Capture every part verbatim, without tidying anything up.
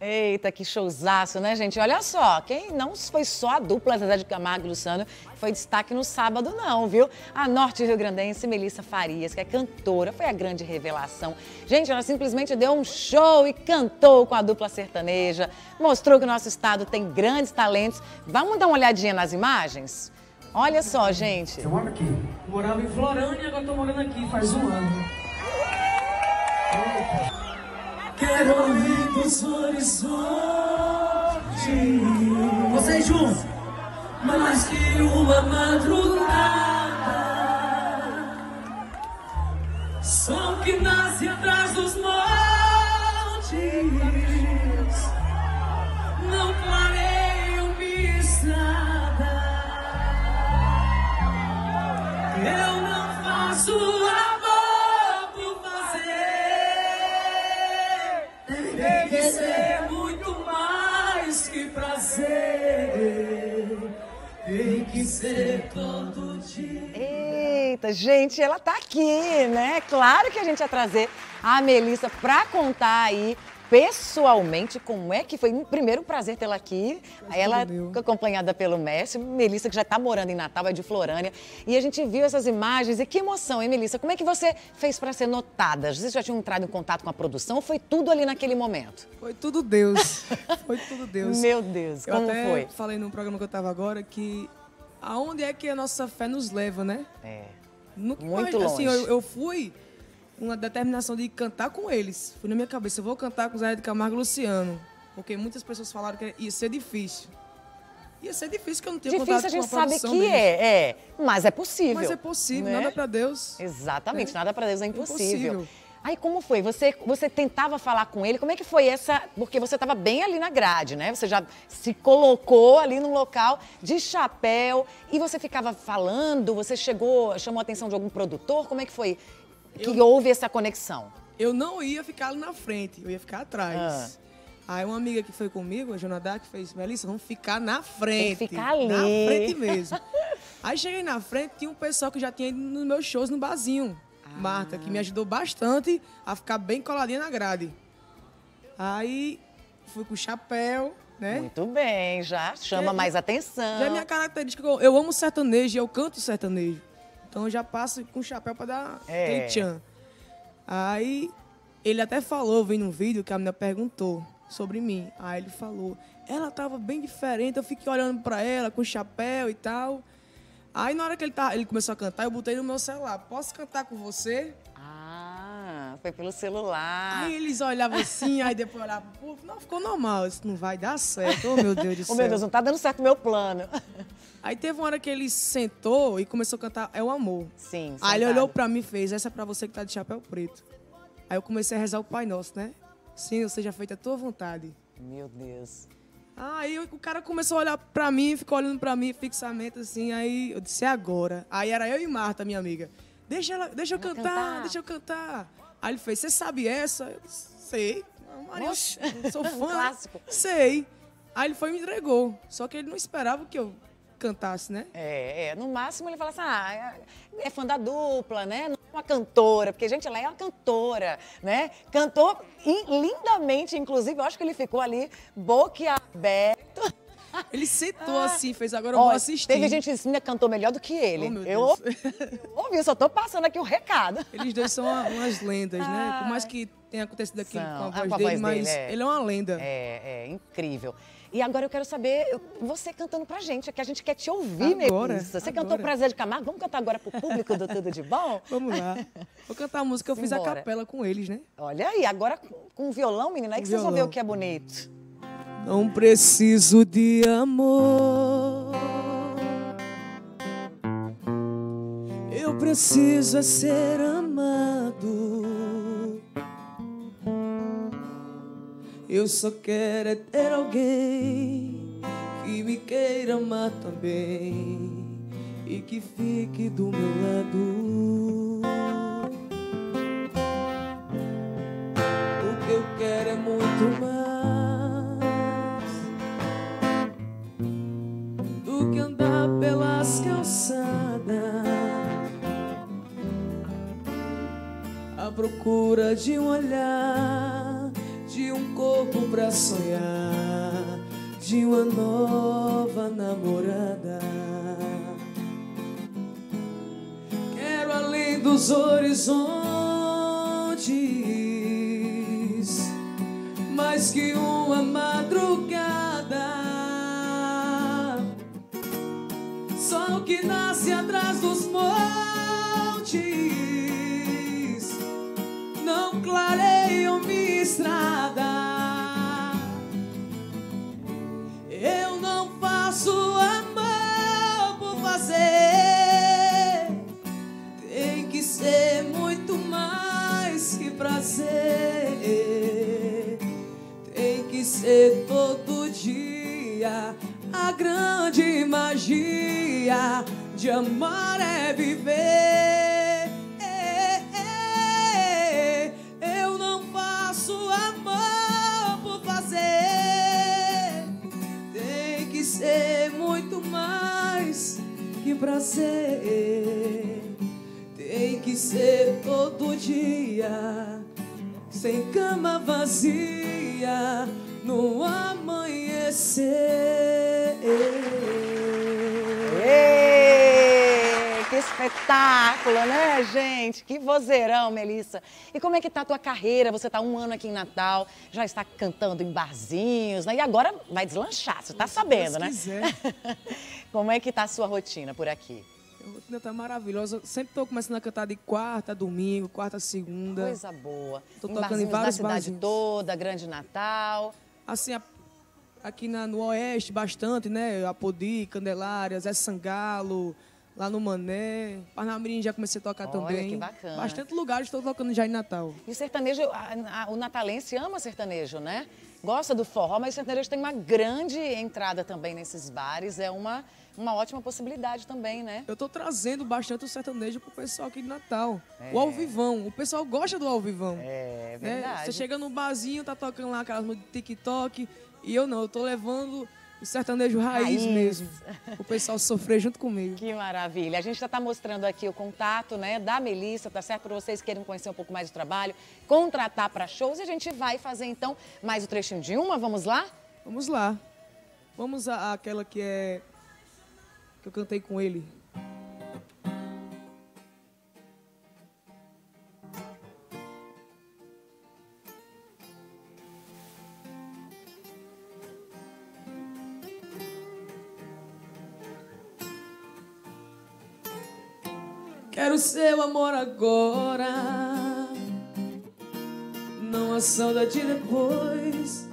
Eita, que showzaço, né, gente? Olha só, quem não foi só a dupla Zezé de Camargo e Luciano que foi destaque no sábado, não, viu? A norte-riograndense Melissa Farias, que é cantora, foi a grande revelação. Gente, ela simplesmente deu um show e cantou com a dupla sertaneja, mostrou que o nosso estado tem grandes talentos. Vamos dar uma olhadinha nas imagens? Olha só, gente. Você mora aqui? Eu morava em Florânia, agora tô morando aqui faz um ano. Quero ouvir dos horizontes. Vocês juntos. Mais que uma madrugada, som que nasce atrás dos montes. Não clareiam-me estrada. Eu não faço amor por fazer. Tem que ser muito mais que prazer. Tem que ser todo dia. Eita, gente, ela tá aqui, né? Claro que a gente ia trazer a Melissa pra contar aí pessoalmente como é que foi. Primeiro, um prazer tê-la aqui. Ela ficou acompanhada pelo mestre, Melissa, que já tá morando em Natal, é de Florânia. E a gente viu essas imagens e que emoção, hein, Melissa? Como é que você fez pra ser notada? Vocês já tinham entrado em contato com a produção ou foi tudo ali naquele momento? Foi tudo Deus. Foi tudo Deus. Meu Deus, eu como até foi? falei no programa que eu tava agora que aonde é que a nossa fé nos leva, né? É, no, muito mas, longe. Assim, eu, eu fui com uma determinação de cantar com eles. Foi na minha cabeça, eu vou cantar com Zezé de Camargo e Luciano. Porque muitas pessoas falaram que ia ser difícil. Ia ser difícil, que eu não tinha Difícil contato a gente com a sabe produção que deles. é, é, mas é possível. Mas é possível, né? nada pra Deus. Exatamente, É. nada pra Deus é impossível. Impossível. Aí como foi? Você, você tentava falar com ele, como é que foi essa... Porque você estava bem ali na grade, né? Você já se colocou ali num local de chapéu e você ficava falando, você chegou, chamou a atenção de algum produtor? Como é que foi que Eu- houve essa conexão? Eu não ia ficar ali na frente, eu ia ficar atrás. Aí uma amiga que foi comigo, a Jonadá, que fez, Melissa, vamos ficar na frente. Tem que ficar ali. Na frente mesmo. Aí cheguei na frente, tinha um pessoal que já tinha ido nos meus shows no barzinho. Marta, que me ajudou bastante a ficar bem coladinha na grade. Aí fui com o chapéu, né? Muito bem, já chama É, mais atenção. Já é minha característica, eu, eu amo sertanejo e eu canto sertanejo. Então eu já passo com o chapéu pra dar É. aquele tchan. Aí ele até falou, eu vi num vídeo que a menina perguntou sobre mim. Aí ele falou, ela tava bem diferente, eu fiquei olhando pra ela com o chapéu e tal. Aí na hora que ele, tá, ele começou a cantar, eu botei no meu celular, posso cantar com você? Ah, foi pelo celular. Aí eles olhavam assim, aí depois olhavam pro público, não, ficou normal, isso não vai dar certo, oh meu Deus do céu. Oh, meu Deus, não tá dando certo o meu plano. Aí teve uma hora que ele sentou e começou a cantar É o Amor. Sim, Aí ele sentado. olhou pra mim e fez, essa é pra você que tá de chapéu preto. Aí eu comecei a rezar o Pai Nosso, né? Sim, seja feita a tua vontade. Meu Deus. Aí o cara começou a olhar pra mim, ficou olhando pra mim fixamente assim, aí eu disse, é agora. Aí era eu e Marta, minha amiga. Deixa, ela, deixa eu Vou cantar, cantar. deixa eu cantar. Aí ele fez, você sabe essa? Eu disse, sei. Maria, Oxe. eu sou fã. Um clássico. Sei. Aí ele foi e me entregou. Só que ele não esperava que eu cantasse, né? É, é, no máximo ele fala assim, ah, é, é fã da dupla, né? Não é uma cantora, porque, gente, ela é uma cantora, né? Cantou in- lindamente, inclusive, eu acho que ele ficou ali boquiaberto. Ele sentou assim, fez agora eu vou Olha, assistir. teve gente que disse, ainda cantou melhor do que ele. Oh, meu eu Deus. ouvi, só tô passando aqui o recado. Eles dois são uma- umas lendas, né? Por Ai. mais que tenha acontecido aquilo São. com a Ah, voz com a dele, voz mas dele, é. ele é uma lenda. É, é incrível. E agora eu quero saber, eu- você cantando pra gente, que a gente quer te ouvir, Agora, Melissa. Você agora. cantou pra Zé de Camargo, vamos cantar agora pro público do Tudo de Bom? Vamos lá. Vou cantar a música, eu fiz a Simbora. capela com eles, né? Olha aí, agora com, com violão, menina, aí que vocês vão ver Violão. o que é bonito. Não preciso de amor. Eu preciso é ser amado. Eu só quero é ter alguém que me queira amar também e que fique do meu lado. O que eu quero é muito mais do que andar pelas calçadas à procura de um olhar, de um corpo pra sonhar de uma nova namorada. Quero além dos horizontes, mais que uma madrugada. Sol que nasce atrás dos montes não clareiam minha estrada. Eu não faço amor por fazer, tem que ser muito mais que prazer. Tem que ser todo dia. A grande magia de amar é viver. Eu não faço amor por fazer, tem que ser muito mais que prazer. Tem que ser todo dia, sem cama vazia, no amanhecer. Ei, que espetáculo, né, gente? Que vozeirão, Melissa. E como é que tá a tua carreira? Você tá um ano aqui em Natal, já está cantando em barzinhos, né? E agora vai deslanchar, você tá sabendo, né? Se Deus quiser. Como é que tá a sua rotina por aqui? A rotina tá maravilhosa. Sempre tô começando a cantar de quarta a domingo, quarta a segunda. Coisa boa. Tô em tocando em barzinhos vários da cidade barzinhos. toda, Grande Natal. Assim, a- aqui na, no Oeste, bastante, né? Apodi, Candelária, Zé Sangalo, lá no Mané. Parnamirim já comecei a tocar Olha, também. que bacana. Bastante lugares estou tocando já em Natal. E o sertanejo, a- a- o natalense ama sertanejo, né? Gosta do forró, mas o sertanejo tem uma grande entrada também nesses bares. É uma, uma ótima possibilidade também, né? Eu tô trazendo bastante o sertanejo pro pessoal aqui de Natal. É. O alvivão. O pessoal gosta do alvivão. É né? verdade. Você chega no barzinho, tá tocando lá aquelas músicas de TikTok. E eu não, eu tô levando o sertanejo raiz, Raiz. mesmo. O pessoal sofrer junto comigo. Que maravilha. A gente já está mostrando aqui o contato, né, da Melissa, tá certo? Para vocês que queiram conhecer um pouco mais do trabalho, contratar para shows. E a gente vai fazer, então, mais o trechinho de uma. Vamos lá? Vamos lá. Vamos à- àquela que é... que eu cantei com ele. Quero seu amor agora, não a saudade depois.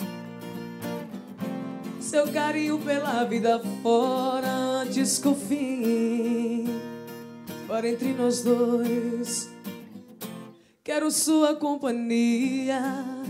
Seu carinho pela vida fora, antes que o fim para entre nós dois. Quero sua companhia,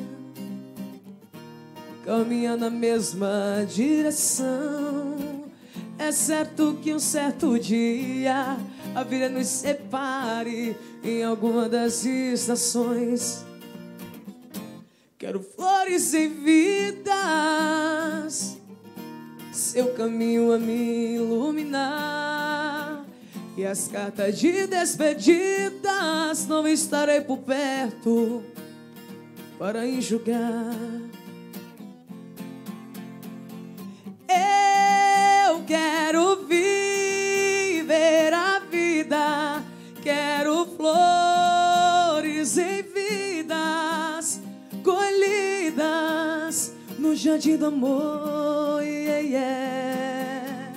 caminhando na mesma direção. É certo que um certo dia a vida nos separe em alguma das estações. Quero flores em vidas, seu caminho a me iluminar. E as cartas de despedidas, não estarei por perto para enxugar. Eu quero viver a vida, quero flores em vidas, colhidas no jardim do amor. Yeah, yeah.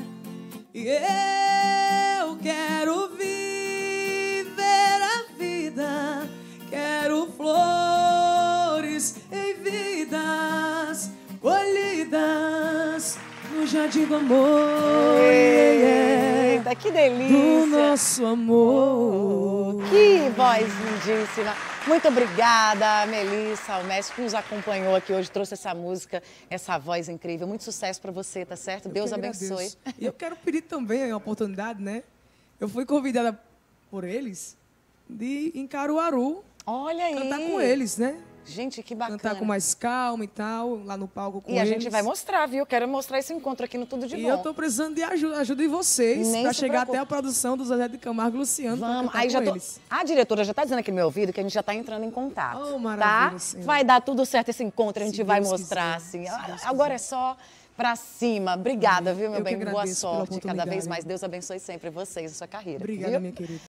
Eu quero viver a vida, quero flores em vidas, colhidas no jardim do amor. Yeah, yeah. Eita, que delícia! Do nosso amor. Que voz lindíssima! Muito obrigada, Melissa, o mestre que nos acompanhou aqui hoje, trouxe essa música, essa voz incrível. Muito sucesso para você, tá certo? Eu Deus que abençoe. agradeço. E eu quero pedir também uma oportunidade, né? Eu fui convidada por eles de ir em Caruaru Olha aí! cantar com eles, né? Gente, que bacana. Cantar com mais calma e tal, lá no palco com E a eles. gente vai mostrar, viu? Quero mostrar esse encontro aqui no Tudo de E Bom. eu tô precisando de ajuda, ajuda de vocês Nem pra se chegar preocupe. até a produção do Zezé de Camargo e Luciano pra Vamos, cantar aí com já tô... eles. A diretora já tá dizendo aqui no meu ouvido que a gente já tá entrando em contato. Oh, maravilha, tá? Senhor. Vai dar tudo certo esse encontro, a gente Se vai Deus mostrar, quiser, assim. se Ah, Deus Agora quiser. é só pra cima. Obrigada, viu, meu Eu que bem? Boa agradeço pela sorte. Cada vez oportunidade. mais Deus abençoe sempre vocês e sua carreira. Obrigada, viu? minha querida.